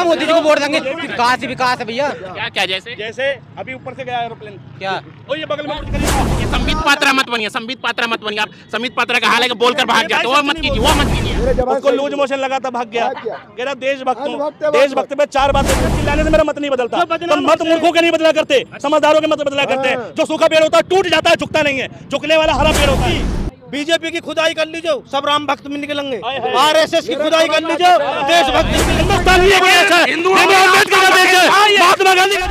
मोदी जी को वोट देंगे। विकास ही विकास है भैया। क्या क्या जैसे जैसे अभी ऊपर से गया एरोप्लेन, क्या और ये बगल में कुछ करिए। ये संबित पात्रा मत बनिए, संबित पात्रा मत बनिए। आप संबित पात्रा का हाल है कि बोलकर भाग जाते, वो मत कीजिए, वो मत कीजिए। उसको लूज मोशन लगा था, भाग गया, कह रहा देशभक्त हूं। देशभक्त पे 4 बातें चिल्लाने से मेरा मत नहीं बदलता। तो मत मूर्खों के नहीं बदला करते, समझदारों के मत बदला करते। जो सूखा पेड़ होता है टूट जाता है, झुकता नहीं है, झुकने वाला हरा पेड़ होता है। बीजेपी की खुदाई कर लीजिए, सब राम भक्त में निकलेंगे। आरएसएस की खुदाई कर लीजिए, देशभक्त हिंदुस्तान ये देश है, अम्बेडकर का देश है, महात्मा गांधी का।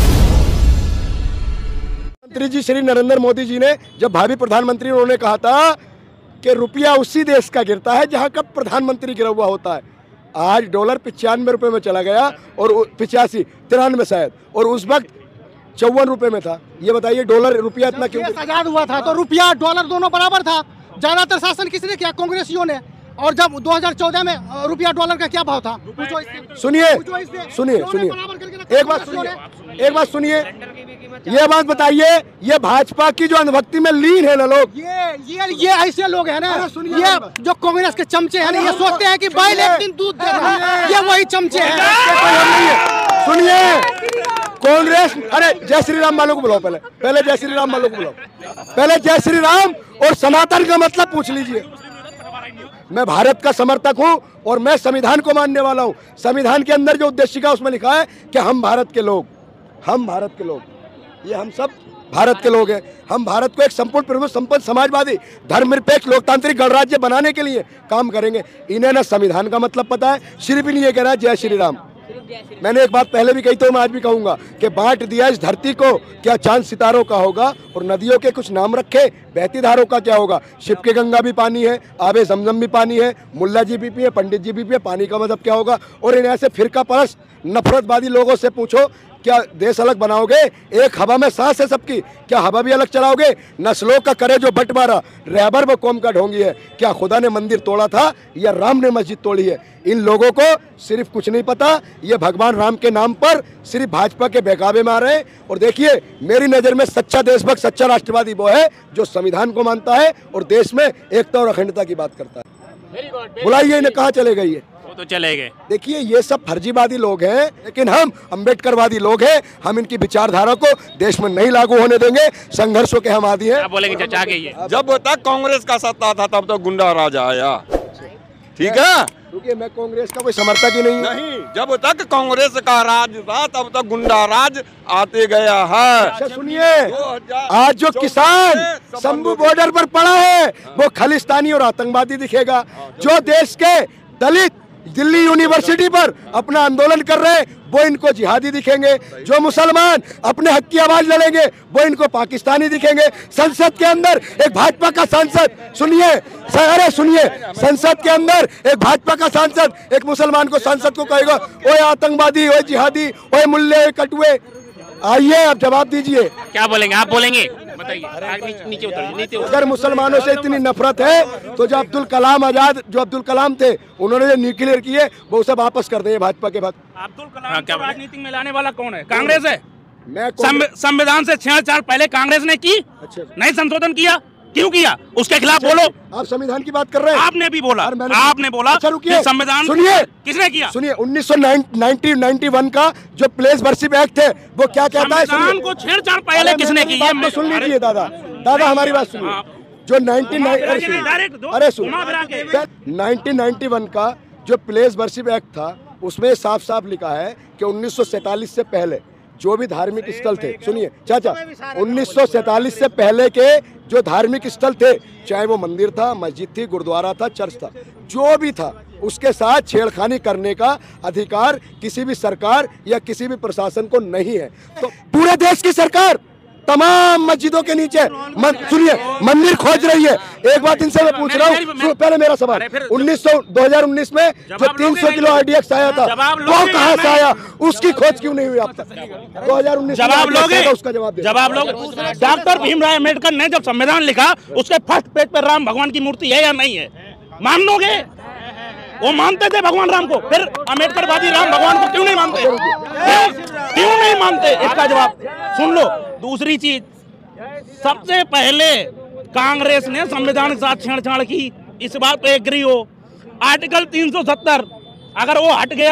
प्रधानमंत्री जी श्री नरेंद्र मोदी जी ने जब भावी प्रधानमंत्री उन्होंने कहा था कि रुपया उसी देश का गिरता है जहां का प्रधानमंत्री गिरा हुआ होता है। आज डॉलर 95 रुपए में चला गया, और 85 93 शायद, और उस वक्त 54 रुपए में था। ये बताइए डॉलर रुपया इतना क्यों? आजाद हुआ था तो रुपया डॉलर दोनों बराबर था। ज्यादातर शासन किसने किया? कांग्रेसियों ने। और जब 2014 में रुपया डॉलर का क्या भाव था? सुनिए सुनिए सुनिए, एक बात सुनिए, ये बात बताइए, ये भाजपा की जो अनुभक्ति में लीन है ना लोग, ये ऐसे लोग हैं ना, ये जो कांग्रेस के चमचे हैं ना, ये सोचते हैं कि बैल एक दिन दूध देगा, ये वही चमचे हैं। सुनिए कांग्रेस, अरे जय श्री राम वालों को बुलाओ, पहले जय श्री राम वालों को बुलाओ, पहले जय श्री राम और सनातन का मतलब पूछ लीजिए। मैं भारत का समर्थक हूं और मैं संविधान को मानने वाला हूं। संविधान के अंदर जो उद्देशिका उसमें लिखा है कि हम भारत के लोग, ये हम सब भारत के लोग हैं। हम भारत को एक संपूर्ण प्रभुत्व संपन्न समाजवादी धर्मनिरपेक्ष लोकतांत्रिक गणराज्य बनाने के लिए काम करेंगे। इन्हें ना संविधान का मतलब पता है, सिर्फ भी नहीं ये कह रहा है जय श्री राम। मैंने एक बात पहले भी कही तो मैं आज भी कहूंगा कि बांट दिया इस धरती को, क्या चांद सितारों का होगा? और नदियों के कुछ नाम रखे, बहती धारों का क्या होगा? शिव के गंगा भी पानी है, आबे जमजम भी पानी है, मुल्ला जी भी पिए, पंडित जी भी पिए, पानी का मतलब क्या होगा? और इन ऐसे फिरका परस्त नफरतवादी लोगों से पूछो, क्या देश अलग बनाओगे? एक हवा में सांस है सबकी, क्या हवा भी अलग चलाओगे? नस्लों का करे जो बंटवारा, रहबर व कौम का ढोंगी है। क्या खुदा ने मंदिर तोड़ा था या राम ने मस्जिद तोड़ी है? इन लोगों को सिर्फ कुछ नहीं पता, ये भगवान राम के नाम पर सिर्फ भाजपा के बहकावे में आ रहे हैं। और देखिए मेरी नज़र में सच्चा देशभक्त, सच्चा राष्ट्रवादी वो है जो संविधान को मानता है और देश में एकता और अखंडता की बात करता है। बुलाइए इन्हें, कहाँ चले गए ये? तो चले गए। देखिए ये सब फर्जीवादी लोग हैं, लेकिन हम अम्बेडकरवादी लोग हैं। हम इनकी विचारधारा को देश में नहीं लागू होने देंगे। संघर्षों के हम आदी हैं। क्या बोलेंगे चाचा के? ये जब तक कांग्रेस का सत्ता था तब तक गुंडा राज आया, ठीक है? क्योंकि मैं कांग्रेस का कोई समर्थक ही नहीं। जब तक कांग्रेस का राज था तब तक गुंडा राज आते गया है। अच्छा सुनिए, आज जो किसान शंभू बॉर्डर पर पड़ा है वो खालिस्तानी और आतंकवादी दिखेगा। जो देश के दलित दिल्ली यूनिवर्सिटी पर अपना आंदोलन कर रहे हैं वो इनको जिहादी दिखेंगे। जो मुसलमान अपने हक की आवाज लड़ेंगे वो इनको पाकिस्तानी दिखेंगे। संसद के अंदर एक भाजपा का सांसद, सुनिए, अरे सुनिए, संसद के अंदर एक भाजपा का सांसद एक मुसलमान को सांसद को कहेगा ओए आतंकवादी, ओए जिहादी, ओए मुल्ले, ओए कटुए। आइए आप जवाब दीजिए। क्या बोलेंगे? आप बोलेंगे, बताइए। नीचे उतरिए। अगर मुसलमानों से इतनी नफरत है तो जो अब्दुल कलाम आजाद, जो अब्दुल कलाम थे, उन्होंने जो न्यूक्लियर किए वो उसे वापस कर दें भाजपा के भक्त। अब्दुल कलाम को राजनीति में लाने वाला कौन है? कांग्रेस है। मैं संविधान से 6 पहले कांग्रेस ने की, नहीं संशोधन किया, क्यों किया? उसके खिलाफ बोलो। आप संविधान की बात कर रहे हैं। आपने भी बोला, आपने बोला। अच्छा रुकिए, संविधान सुनिए, किसने किया? सुनिए 1991 का जो प्लेस वर्शिप एक्ट है वो क्या कहता है? संविधान को छेड़छाड़ पहले किसने की? तो सुन लीजिए दादा हमारी बात सुनिए। जो 1991 का जो प्लेस वर्शिप एक्ट था उसमें साफ साफ लिखा है कि 1947 से पहले जो भी धार्मिक स्थल थे, सुनिए चाचा, 1947 से पहले के जो धार्मिक स्थल थे, चाहे वो मंदिर था, मस्जिद थी, गुरुद्वारा था, चर्च था, जो भी था, उसके साथ छेड़खानी करने का अधिकार किसी भी सरकार या किसी भी प्रशासन को नहीं है। तो पूरे देश की सरकार तमाम मस्जिदों के नीचे सुनिए मंदिर खोज रही है। एक बात इनसे मैं पूछ रहा हूँ, पहले मेरा सवाल, 2019 में जो 300 किलो RDX आया था वो कहाँ से आया? उसकी खोज क्यों नहीं हुई अब तक? 2019 जवाब लोगे? उसका जवाब लोगे? डॉक्टर भीमराव अम्बेडकर ने जब संविधान लिखा उसके फर्स्ट पेज पर राम भगवान की मूर्ति है या नहीं है? मान लोगे? वो मानते थे भगवान राम को, फिर अम्बेडकरवादी राम भगवान को क्यों नहीं मानते? क्यों नहीं मानते? इसका जवाब सुन लो। दूसरी चीज, सबसे पहले कांग्रेस ने संविधान के साथ छेड़छाड़ की, इस बात पे एग्री हो। आर्टिकल 370 अगर वो हट गया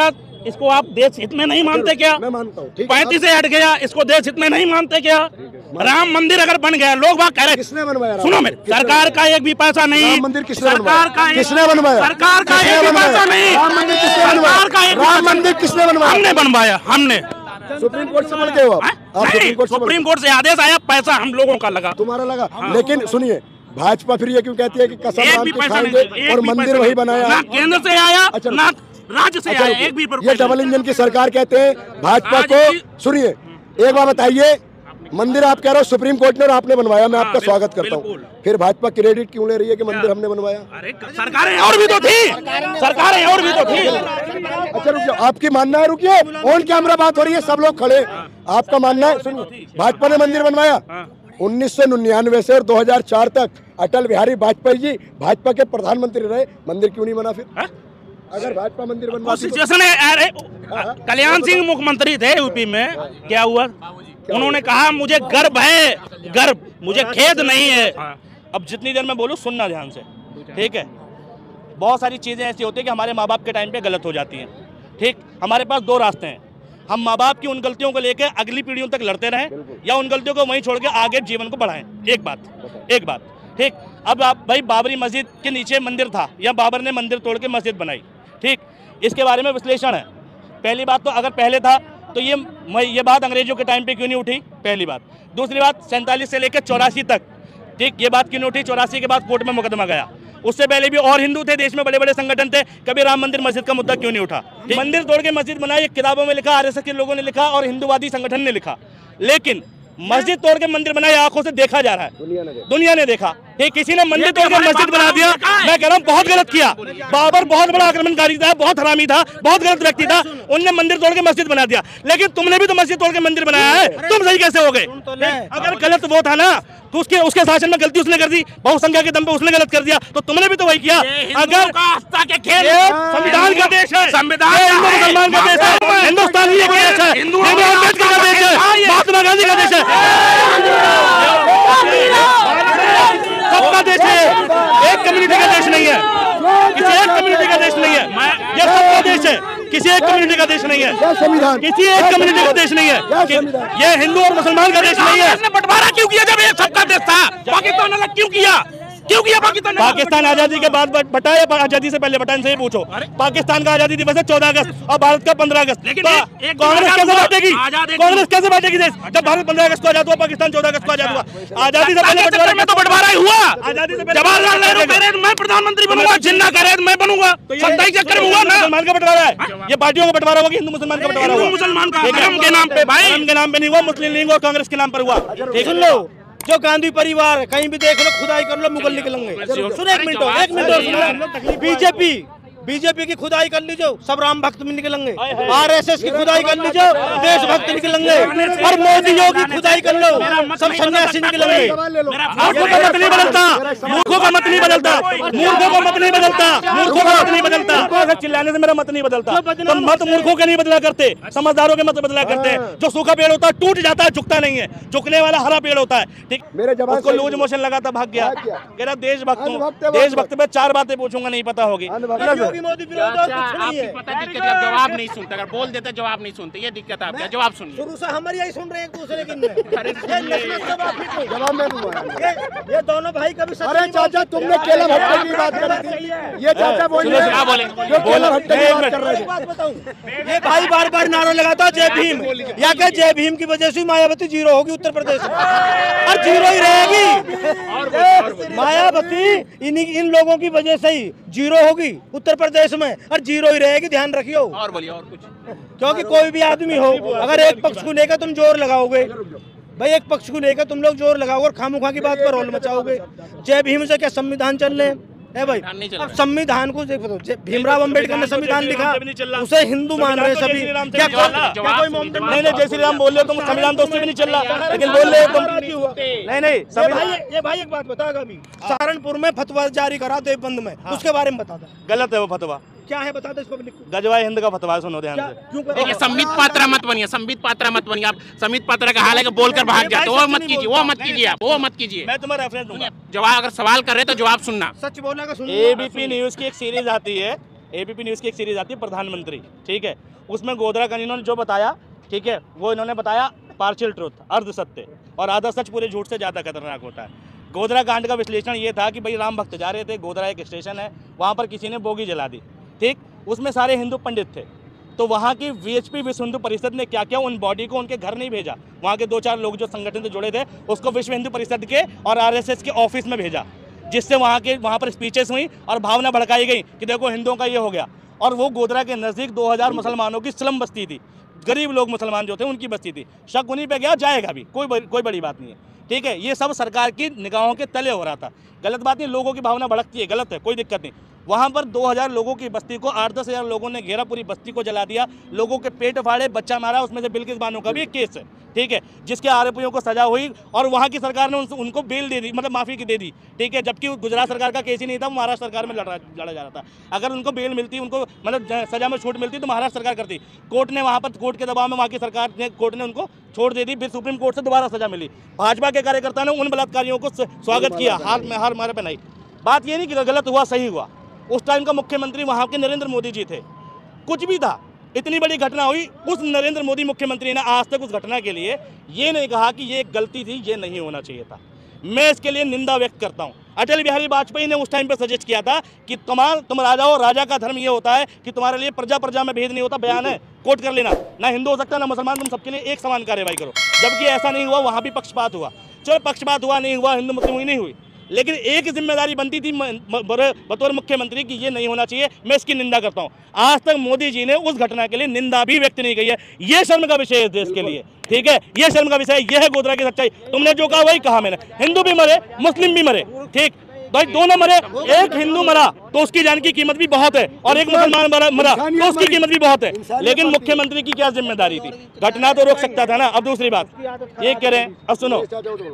इसको आप देश हित में नहीं मानते क्या? मैं मानता हूँ, ठीक है। 35 से हट गया, इसको देश हित में नहीं मानते क्या? राम मंदिर अगर बन गया, लोग बात कह रहे, किसने बनवाया? सुनो मेरे, सरकार का एक भी पैसा नहीं। राम मंदिर किसने सरकार का किसने बनवाया? सरकार का एक भी पैसा नहीं। राम मंदिर किसने बनवाया? राम मंदिर किसने बनवाया? हमने बनवाया, हमने। सुप्रीम कोर्ट से बोल के हो आप? सुप्रीम कोर्ट से आदेश आया, पैसा हम लोगों का लगा। तुम्हारा लगा, लेकिन सुनिए, भाजपा फिर ये क्यों कहती है कि कसम एक राम भी की पैसा खाएंगे नहीं, और मंदिर वही बनाया? ना केंद्र से आया, अच्छा, ना राज्य से आया, एक भी ये डबल इंजन की सरकार कहते हैं भाजपा को। सुनिए, एक बात बताइए, मंदिर आप कह रहे हो सुप्रीम कोर्ट ने और आपने बनवाया, मैं आपका स्वागत करता हूँ, फिर भाजपा क्रेडिट क्यों ले रही है कि मंदिर हमने बनवाया? अरे सरकारें और भी तो थी, सरकारें और भी तो थी। अच्छा रुकिए, आपकी मानना है, रुकिए, ऑन कैमरा बात हो रही है, सब लोग खड़े। आपका मानना है, सुनिए, भाजपा ने मंदिर बनवाया 1999 से और 2004 तक अटल बिहारी वाजपेयी जी भाजपा के प्रधानमंत्री रहे, मंदिर क्यों नहीं बना फिर? अगर भाजपा मंदिर बनवाती तो कल्याण सिंह मुख्यमंत्री थे यूपी में, क्या हुआ? उन्होंने कहा मुझे गर्व है, गर्व, मुझे खेद नहीं है। अब जितनी देर मैं बोलूं सुनना ध्यान से, ठीक है? बहुत सारी चीजें ऐसी होती है कि हमारे माँ बाप के टाइम पे गलत हो जाती हैं, ठीक? हमारे पास दो रास्ते हैं, हम माँ बाप की उन गलतियों को लेकर अगली पीढ़ियों तक लड़ते रहें या उन गलतियों को वहीं छोड़ के आगे जीवन को बढ़ाएं। एक बात, ठीक? अब आप भाई, बाबरी मस्जिद के नीचे मंदिर था या बाबर ने मंदिर तोड़ के मस्जिद बनाई, ठीक? इसके बारे में विश्लेषण है। पहली बात तो अगर पहले था तो ये बात अंग्रेजों के टाइम पे क्यों नहीं उठी? पहली बात। दूसरी बात, 47 से लेकर 84 तक, ठीक, ये बात क्यों नहीं उठी? 84 के बाद कोर्ट में मुकदमा गया। उससे पहले भी और हिंदू थे देश में, बड़े बड़े संगठन थे, कभी राम मंदिर मस्जिद का मुद्दा क्यों नहीं उठा? मंदिर तोड़ के मस्जिद बनाई, एक किताबों में लिखा, आरएसएस के लोगों ने लिखा और हिंदूवादी संगठन ने लिखा, लेकिन मस्जिद तोड़ के मंदिर बनाई आंखों से देखा जा रहा है, दुनिया ने देखा। ठीक, किसी ने मंदिर तोड़ के मस्जिद बना दिया, मैं कह रहा हूँ बहुत गलत किया। बाबर बहुत बड़ा आक्रमणकारी था, बहुत हरामी था, बहुत गलत व्यक्ति था, उनने मंदिर तोड़ के मस्जिद बना दिया, लेकिन तुमने भी तो मस्जिद तोड़ के मंदिर बनाया है, तुम सही कैसे हो गए? अगर गलत वो था ना तो उसके शासन में गलती उसने कर दी, बहुसंख्या के दम पे उसने गलत कर दिया, तो तुमने भी तो वही किया। अगर संविधान का देश है, संविधान मुसलमान का देश है, हिंदुस्तान ही का देश है, अम्बेडकर का देश है, महात्मा गांधी का देश है, सबका देश है, एक कम्युनिटी का देश नहीं है, किसी एक कम्युनिटी का देश नहीं है, ये सबका देश है, किसी एक कम्युनिटी का देश नहीं है, किसी एक कम्युनिटी का देश नहीं है, ये हिंदू और मुसलमान का देश नहीं है। बंटवारा क्यों किया जब ये सबका देश था? पाकिस्तान अलग क्यों किया पाकिस्तान आजादी के बाद बटा या आजादी से पहले बटा? इनसे ही पूछो। पाकिस्तान का आजादी दिवस है 14 अगस्त और भारत का 15 अगस्त। लेकिन कांग्रेस कैसे बांटेगी? कांग्रेस कैसे बांटेगी देश जब भारत 15 अगस्त को आजाद हुआ, पाकिस्तान 14 अगस्त को आजाद हुआ? आजादी से पहले तो बंटवारा ही हुआ। आजादी से जवाहरलाल नेहरू कह रहे मैं प्रधानमंत्री बनूंगा, जिन्ना कह रहे मैं बनूंगा, 27 चक्कर में हुआ ना। मुसलमान का बंटवारा है, ये पार्टियों का बंटवारा होगा, हिंदू मुसलमान का बंटवारा हुआ, मुसलमान का धर्म के नाम पे, भाई धर्म के नाम पे नहीं हुआ, मुस्लिम लीग और कांग्रेस के नाम पर हुआ। सुन लो, जो गांधी परिवार कहीं भी देख लो, खुदाई कर लो, मुगल निकलेंगे। सुनो एक मिनट, बीजेपी की खुदाई कर लीजिए, सब राम भक्त में निकलेंगे। आरएसएस की खुदाई कर लीजिए, देशभक्त निकलेंगे। और मोदी योगी खुदाई कर लो, सब सन्यासी निकलेंगे। मूर्खों का मत नहीं बदलता, मूर्खों का मत नहीं बदलता, मूर्खों का मत नहीं बदलता, मूर्खों का मत नहीं बदलता। चिल्लाने से मेरा मत नहीं बदलता, तो मत मूर्खों के नहीं बदला करते, समझदारों के मत बदला करते हैं। जो सूखा पेड़ होता है टूट जाता है, झुकता नहीं है, झुकने वाला हरा पेड़ होता है। ठीक, उसको लूज मोशन लगा था, भाग गया, कह रहा देशभक्त हूँ। देशभक्त में 4 बातें पूछूंगा, नहीं पता होगी। मोदी विरोध और कुछ नहीं है। पता दिक्कत है, जवाब नहीं सुनते, अगर बोल देते जवाब नहीं सुनते, ये दिक्कत है आपका। जवाब सुनिए, शुरू से हम यही सुन रहे हैं एक दूसरे की। जवाब मैं दूंगा। ये दोनों भाई कभी, अरे चाचा तुमने केला भट्टे की बात करी थी, ये चाचा बोलिए क्या बोले, जो केला भट्टे की बात कर रहे थे। ये भाई बार बार नारा लगाता जय भीम, या क्या जय भीम की वजह से मायावती जीरो होगी उत्तर प्रदेश में, और जीरो ही रहेगी। मायावती इन लोगों की वजह से ही जीरो होगी उत्तर प्रदेश में, और जीरो ही रहेगी, ध्यान रखियो। और बोलिए और कुछ, क्योंकि कोई भी आदमी हो, अगर एक पक्ष को लेकर तुम जोर लगाओगे, भाई एक पक्ष को लेकर तुम लोग जोर लगाओगे और खामोखा की बात पर रोल मचाओगे। जय भीम से क्या संविधान चल रहे है भाई? अब संविधान को देखो, भीमराव अंबेडकर ने संविधान लिखा, उसे हिंदू मान रहे सभी। क्या कोई नहीं? जय श्री राम बोल रहे हो तुम, संविधान तो उससे भी नहीं चल रहा, लेकिन बोल रहे हो तुम। नहीं, ये भाई एक बात बताएगा, अभी सहारनपुर में फतवा जारी करा देवबंद में, उसके बारे में बता दो। गलत है वो फतवा। क्या है बता दो इस पब्लिक को। गजवा हिंद का फतवा, सुनो ध्यान से। देखिए, संबित पात्रा मत बनिए, संबित पात्रा मत बनिए। आप संबित पात्रा का हाल है कि बोलकर भाग जाते, वो मत कीजिए, वो मत कीजिए, आप वो मत कीजिए। मैं तुम्हें रेफरेंस दूंगा। जवाब, अगर सवाल कर रहे तो जवाब सुनना। सच बोलने का सुनिए। एबीपी न्यूज की एक सीरीज आती है ABP न्यूज़ की एक सीरीज आती है प्रधानमंत्री, ठीक है, उसमें गोधरा का इन्होंने जो बताया, ठीक है, वो इन्होंने बताया पार्शियल ट्रूथ, अर्ध सत्य, और आधा सच पूरे झूठ से ज़्यादा खतरनाक होता है। गोधरा कांड का विश्लेषण ये था कि भाई राम भक्त जा रहे थे, गोधरा एक स्टेशन है, वहाँ पर किसी ने बोगी जला दी, ठीक, उसमें सारे हिंदू पंडित थे, तो वहाँ की VHP विश्व हिंदू परिषद ने क्या किया, उन बॉडी को उनके घर नहीं भेजा, वहाँ के 2-4 लोग जो संगठन से जुड़े थे उसको विश्व हिंदू परिषद के और RSS के ऑफिस में भेजा, जिससे वहाँ पर स्पीचेस हुई और भावना भड़काई गई कि देखो हिंदुओं का ये हो गया। और वो गोधरा के नज़दीक 2000 मुसलमानों की स्लम बस्ती थी, गरीब लोग मुसलमान जो थे उनकी बस्ती थी, शक उन्हीं पे गया, जाएगा भी, कोई बड़ी बात नहीं है, ठीक है। ये सब सरकार की निगाहों के तले हो रहा था, गलत बात नहीं, लोगों की भावना भड़कती है, गलत है, कोई दिक्कत नहीं। वहाँ पर 2000 लोगों की बस्ती को 8-10 हज़ार लोगों ने घेरा, पूरी बस्ती को जला दिया, लोगों के पेट फाड़े, बच्चा मारा, उसमें से बिल्किस बानो का भी एक केस है, ठीक है, जिसके आरोपियों को सजा हुई और वहाँ की सरकार ने उनको बेल दे दी, मतलब माफ़ी की दे दी, ठीक है, जबकि गुजरात सरकार का केस ही नहीं था, वो महाराष्ट्र सरकार में लड़ा जा रहा था। अगर उनको बेल मिलती, उनको मतलब सजा में छूट मिलती तो महाराष्ट्र सरकार करती, कोर्ट ने वहाँ पर, कोर्ट के दबाव में वहाँ की सरकार ने, कोर्ट ने उनको छोड़ दे दी, फिर सुप्रीम कोर्ट से दोबारा सजा मिली। भाजपा के कार्यकर्ता ने उन बलात्कारियों को स्वागत किया, हार मारे पहनाई। बात ये नहीं कि गलत हुआ सही हुआ, उस टाइम का मुख्यमंत्री वहाँ के नरेंद्र मोदी जी थे, कुछ भी था, इतनी बड़ी घटना हुई, उस नरेंद्र मोदी मुख्यमंत्री ने आज तक उस घटना के लिए ये नहीं कहा कि ये एक गलती थी, ये नहीं होना चाहिए था। मैं इसके लिए निंदा व्यक्त करता हूँ। अटल बिहारी वाजपेयी ने उस टाइम पे सजेस्ट किया था कि तुम राजा हो, राजा का धर्म ये होता है कि तुम्हारे लिए प्रजा में भेद नहीं होता, बयान है, कोट कर लेना, ना हिंदू हो सकता ना मुसलमान, तुम सबके लिए एक समान कार्रवाई करो। जबकि ऐसा नहीं हुआ, वहाँ भी पक्षपात हुआ, चलो पक्षपात हुआ, नहीं हुआ, हिंदू मुस्लिम हुई नहीं हुई, लेकिन एक जिम्मेदारी बनती थी बतौर मुख्यमंत्री की ये नहीं होना चाहिए। मैं इसकी निंदा करता हूँ। आज तक मोदी जी ने उस घटना के लिए निंदा भी व्यक्त नहीं की है, ये शर्म का विषय है देश के लिए, ठीक है, ये शर्म का विषय, यह है गोधरा की सच्चाई। तुमने जो कहा वही कहा मैंने, हिंदू भी मरे, मुस्लिम भी मरे, ठीक भाई, दोनों मरे, एक हिंदू मरा तो उसकी जान की कीमत भी बहुत है, और एक मुसलमान मरा तो उसकी कीमत भी बहुत है, लेकिन मुख्यमंत्री की क्या जिम्मेदारी थी, घटना तो रोक सकता था ना। अब दूसरी बात ये कह रहे हैं, अब सुनो,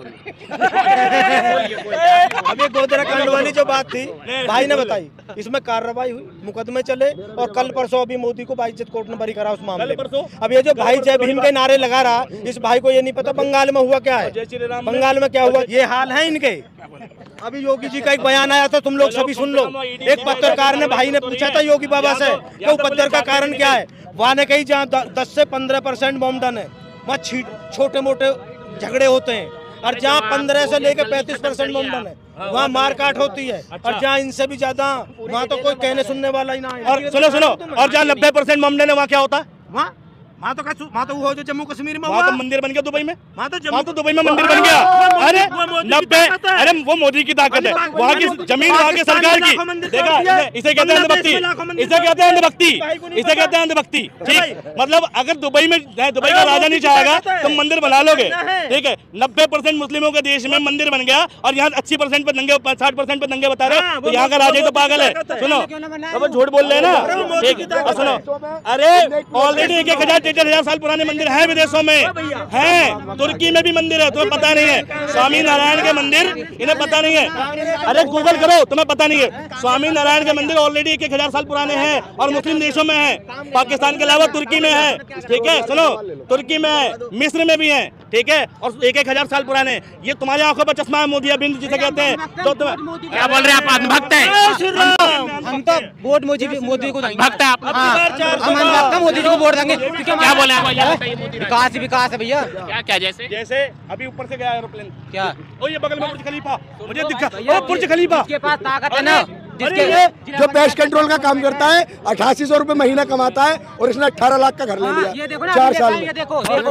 अभी गोधरा कांड वाली जो बात थी भाई ने बताई, इसमें कार्रवाई हुई, मुकदमे चले, और कल परसों अभी मोदी को बाइज्जत कोर्ट ने बरी करा उस मामले में। अब ये जो भाई जय भीम के नारे लगा रहा, इस भाई को ये नहीं पता बंगाल में हुआ क्या है, बंगाल में क्या हुआ, ये हाल है इनके। अभी योगी जी का एक बयान आया था, तुम लोग सभी सुन लो। एक पत्रकार ने, भाई ने पूछा था योगी बाबा से कि उपद्रव का कारण क्या है, वहाँ ने कही जहाँ 10 से 15% बम डन है, वहाँ छोटे मोटे झगड़े होते हैं, और जहाँ 15 से लेकर 35% बम डन है वहाँ मारकाट होती है, और जहाँ इनसे भी ज्यादा वहाँ तो कोई कहने सुनने वाला ही ना है। और सुनो, और जहाँ 90% बम डन है वहाँ क्या होता है, वहाँ तो वो जो जम्मू कश्मीर में वहाँ तो मंदिर बन गया दुबई में, वहाँ तो दुबई में मंदिर बन गया। अरे 90, अरे वो मोदी की ताकत है, वहाँ की जमीन वहाँ की सरकार की, देखा, इसे कहते हैं अंधभक्ति, इसे कहते हैं अंधभक्ति, इसे कहते हैं अंधभक्ति, ठीक। मतलब अगर दुबई का राजा नहीं चाहेगा तुम मंदिर बना लोगे, ठीक है। 90% मुस्लिमों के देश में मंदिर बन गया, और यहाँ 80% पे दंगे, 60% पे दंगे बता रहे, तो यहाँ का राजा तो पागल है। सुनो, अब झूठ बोल रहे हैं ना, ठीक, सुनो, अरे ऑलरेडी 1,000 साल पुराने मंदिर हैं विदेशों में, हैं, तुर्की में भी मंदिर है, तुम्हें पता नहीं है, स्वामी नारायण के मंदिर, इन्हें पता नहीं है, अरे गूगल करो, तुम्हें पता नहीं है, स्वामी नारायण के मंदिर ऑलरेडी 1,000 साल पुराने हैं, और मुस्लिम देशों में है, पाकिस्तान के अलावा तुर्की में है, ठीक है, सुनो, तुर्की में है, मिस्र में भी है, ठीक है, और 1,000 साल पुराने। ये तुम्हारी आंखों पर चश्मा है, मोदी बिंद जिसे कहते हैं, तो तुम क्या बोल रहे हैं, आप अंधभक्त हैं? हम तो वोट मोदी को देंगे, भक्त है आप, हम मोदी जी को वोट देंगे। क्या बोले विकास है भैया, क्या जैसे अभी ऊपर से गया एरोप्लेन, क्या ओ ये बगल में बुर्ज खलीफा, मुझे दिखा, ओ बुर्ज खलीफा, जिसके पास ताकत है ना, जिसके जो पेस्ट कंट्रोल का काम करता है, 8800 रुपए महीना कमाता है, और इसने 18 लाख का घर ले लिया, ये देखो ना, 4 साल में। ये देखो दहेज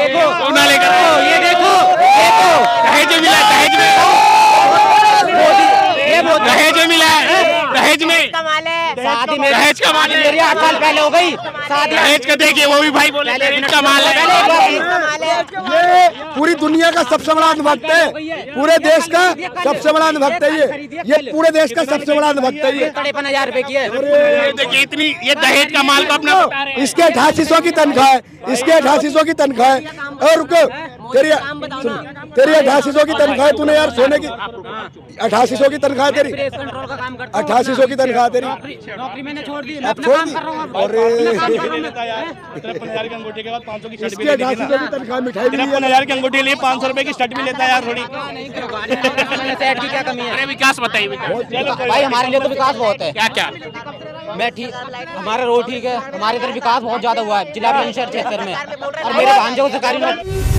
में शादी में दहेज का माल है, मेरी 8 साल पहले हो गई शादी, दहेज का देखिए वो भी भाई बोले दहेज का माल है। ये पूरी दुनिया का सबसे बड़ा अंधभक्त है, पूरे देश का सबसे बड़ा अंधभक्त है ये पूरे देश का सबसे बड़ा अंधभक्त है ये। 53,000 रुपए की है, देखिए इतनी, ये दहेज का माल को अपना बता रहे हैं। इसके 8800 की तनख्वाह है, इसके 8800 की तनख्वाह है, और रुको, तेरी 8800 की तनख्वाह है, तूने यार सोने की 8800 की तनख्वाह तेरी, 8800 की तनख्वाह तेरी, नौकरी मैंने छोड़ दी, अब छोड़ दी, और 53,000 की अंगूठी के बाद 500 की शर्ट भी इसके 8800 की तनख्वाह मिठाई भी 53,000 की अंगूठी लिए 500 रुपए की शर्ट भी लेता है यार थोड़ी। सेट की क्या कमी है? विकास बताइए भाई हमारे लिए तो विकास बहुत है। क्या मैं ठीक, हमारा रोड ठीक है, हमारे इधर विकास बहुत ज्यादा हुआ है जिला परिषद क्षेत्र में, और मेरे भांजे को सरकारी